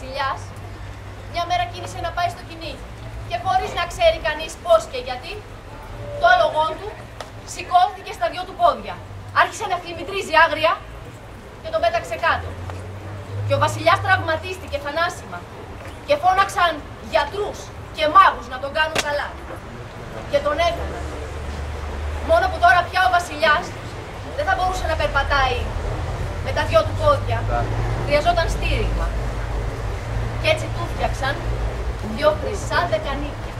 βασιλιάς μια μέρα κίνησε να πάει στο κυνήγι. Και χωρίς να ξέρει κανείς πώς και γιατί, το άλογο του σηκώθηκε στα δυο του πόδια. Άρχισε να χλιμητρίζει άγρια και τον πέταξε κάτω. Και ο βασιλιάς τραυματίστηκε θανάσιμα και φώναξαν γιατρούς και μάγους να τον κάνουν καλά. Και τον έκαναν. Μόνο που τώρα πια ο βασιλιάς δεν θα μπορούσε να περπατάει με τα δυο του πόδια. Χρειαζόταν στήριγμα. Και έτσι του φτιάξαν δυο χρυσά δεκανίκια.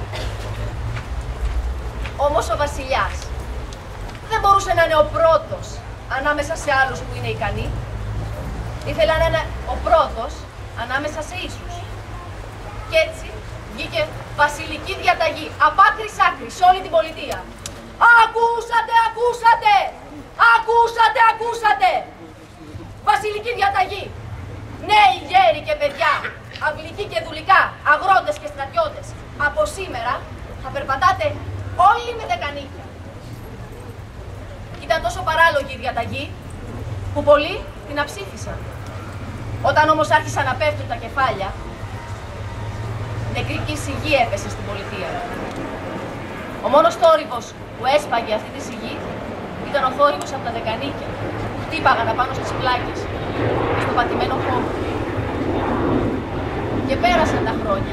Όμως ο βασιλιάς δεν μπορούσε να είναι ο πρώτος ανάμεσα σε άλλους που είναι ικανοί. Ήθελε να είναι ο πρώτος ανάμεσα σε ίσους. Και έτσι βγήκε βασιλική διαταγή από άκρη σ' άκρη σε όλη την πολιτεία. Ακούσατε, ακούσατε! Ακούσατε, ακούσατε! Βασιλική διαταγή. Νέοι, γέροι και παιδιά, αυλικοί και δουλικά, αγρότες και στρατιώτες, από σήμερα θα περπατάτε όλοι με δεκανίκια. Ήταν τόσο παράλογη η διαταγή που πολλοί την αψήφισαν. Όταν όμως άρχισαν να πέφτουν τα κεφάλια, νεκρική σιγή έπεσε στην πολιτεία. Ο μόνος θόρυβος που έσπαγε αυτή τη σιγή ήταν ο θόρυβος από τα δεκανίκια. Χτύπαγαν απάνω στις πλάκες και στο πατημένο χώρο. Και πέρασαν τα χρόνια.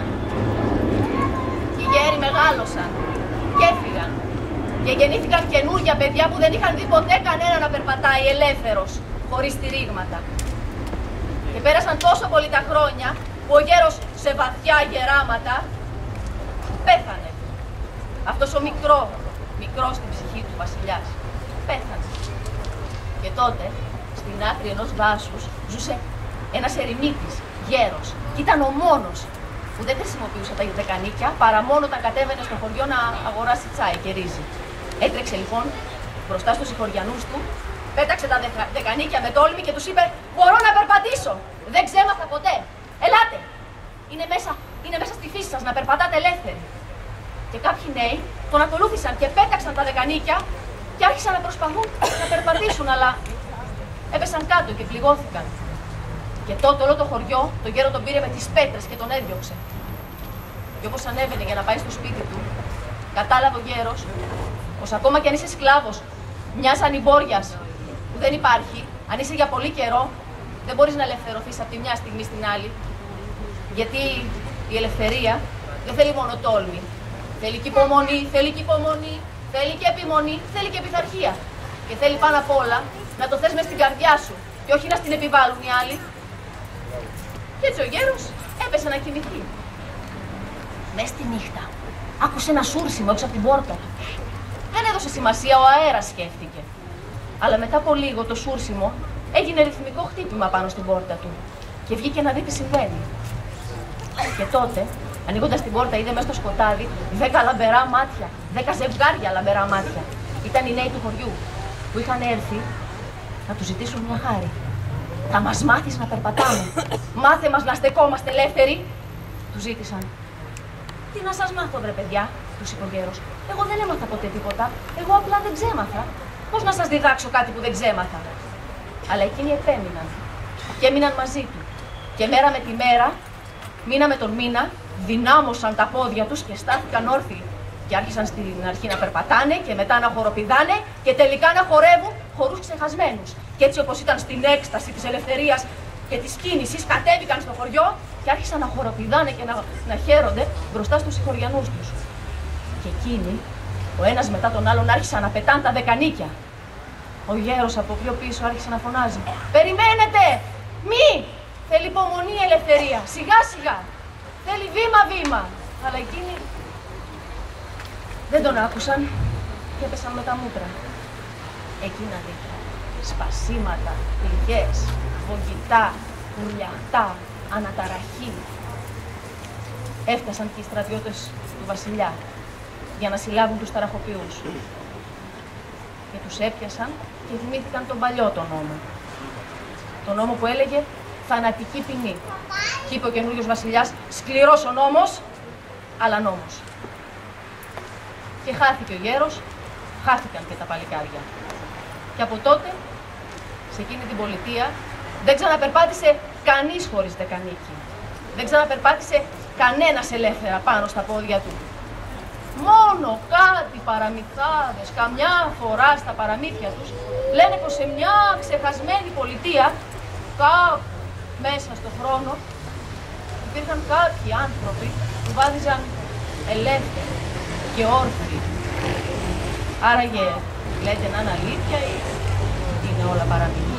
Και οι γέροι μεγάλωσαν και έφυγαν. Και γεννήθηκαν καινούργια παιδιά που δεν είχαν δει ποτέ κανένα να περπατάει ελεύθερος, χωρίς στηρίγματα. Και πέρασαν τόσο πολύ τα χρόνια που ο γέρος σε βαθιά γεράματα πέθανε. Αυτός ο μικρός στην ψυχή του βασιλιάς, πέθανε. Και τότε, στην άκρη ενός δάσους, ζούσε ένας ερημίτης, γέρος. Και ήταν ο μόνος που δεν χρησιμοποιούσε τα δεκανίκια, παρά μόνο όταν κατέβαινε στο χωριό να αγοράσει τσάι και ρύζι. Έτρεξε λοιπόν μπροστά στους συγχωριανούς του, πέταξε τα δεκανίκια με τόλμη και τους είπε: «Μπορώ να περπατήσω! Δεν ξέμαθα ποτέ! Ελάτε! Είναι μέσα στη φύση σας να περπατάτε ελεύθεροι!» Και κάποιοι νέοι τον ακολούθησαν και πέταξαν τα δεκανίκια και άρχισαν να προσπαθούν να περπατήσουν, αλλά έπεσαν κάτω και πληγώθηκαν. Και τότε όλο το χωριό, το γέρο τον πήρε με τις πέτρες και τον έδιωξε. Και όπως ανέβαινε για να πάει στο σπίτι του, κατάλαβε ο γέρος πως ακόμα κι αν είσαι σκλάβος μιας ανημπόριας που δεν υπάρχει, αν είσαι για πολύ καιρό, δεν μπορείς να ελευθερωθείς από τη μια στιγμή στην άλλη. Γιατί η ελευθερία δεν θέλει μόνο τόλμη. Θέλει και υπομονή, θέλει και υπομονή, θέλει και επιμονή, θέλει και πειθαρχία. Και θέλει πάνω απ' όλα να το θες μες στην καρδιά σου και όχι να στην επιβάλλουν οι άλλοι. Και έτσι ο γέρος έπεσε να κοιμηθεί. Μες στη νύχτα άκουσε ένα σούρσιμο έξω από την πόρτα του. Δεν έδωσε σημασία, ο αέρας σκέφτηκε. Αλλά μετά από λίγο το σούρσιμο έγινε ρυθμικό χτύπημα πάνω στην πόρτα του και βγήκε να δει τι συμβαίνει. Και τότε, ανοίγοντας την πόρτα, είδε μέσα στο σκοτάδι 10 λαμπερά μάτια, 10 ζευγάρια λαμπερά μάτια. Ήταν οι νέοι του χωριού που είχαν έρθει να του ζητήσουν μια χάρη. «Θα μας μάθεις να περπατάμε, μάθε μας να στεκόμαστε ελεύθεροι», του ζήτησαν. «Τι να σας μάθω, βρε παιδιά», τους είπε ο γέρος. «Εγώ δεν έμαθα ποτέ τίποτα. Εγώ απλά δεν ξέμαθα. Πώς να σας διδάξω κάτι που δεν ξέμαθα?» Αλλά εκείνοι επέμειναν και έμειναν μαζί του. Και μέρα με τη μέρα, μήνα με τον μήνα, δυνάμωσαν τα πόδια τους και στάθηκαν όρθιοι. Και άρχισαν στην αρχή να περπατάνε και μετά να χοροπηδάνε και τελικά να χορεύουν χορούς ξεχασμένους. Και έτσι, όπως ήταν στην έκσταση της ελευθερίας και της κίνησης, κατέβηκαν στο χωριό και άρχισαν να χοροπηδάνε και να χαίρονται μπροστά στους συγχωριανούς τους. Και εκείνοι, ο ένας μετά τον άλλον, άρχισαν να πετάνε τα δεκανίκια. Ο γέρος από πιο πίσω άρχισε να φωνάζει: «Περιμένετε! Μη! Θέλει υπομονή η ελευθερία! Σιγά σιγά! Θέλει βήμα-βήμα!» Αλλά εκείνοι δεν τον άκουσαν και έπεσαν με τα μούτρα. Εκείνα δίπλα, σπασίματα, πληγές, βογγητά, ουρλιαχτά, αναταραχή. Έφτασαν και οι στρατιώτες του βασιλιά για να συλλάβουν τους ταραχοποιούς. Και τους έπιασαν και θυμήθηκαν τον παλιό τον νόμο. Τον νόμο που έλεγε θανατική ποινή. Και είπε ο καινούριος βασιλιάς: «Σκληρός ο νόμος, αλλά νόμος». Και χάθηκε ο γέρος, χάθηκαν και τα παλικάρια. Και από τότε, σε εκείνη την πολιτεία, δεν ξαναπερπάτησε κανείς χωρίς δεκανίκι. Δεν ξαναπερπάτησε κανένας ελεύθερα πάνω στα πόδια του. Μόνο κάτι παραμυθάδες, καμιά φορά στα παραμύθια τους, λένε πως σε μια ξεχασμένη πολιτεία, κάπου μέσα στο χρόνο, υπήρχαν κάποιοι άνθρωποι που βάδιζαν ελεύθεροι και όρθιοι. Άραγε λέτε να είναι αλήθεια ή είναι όλα παραμύθια?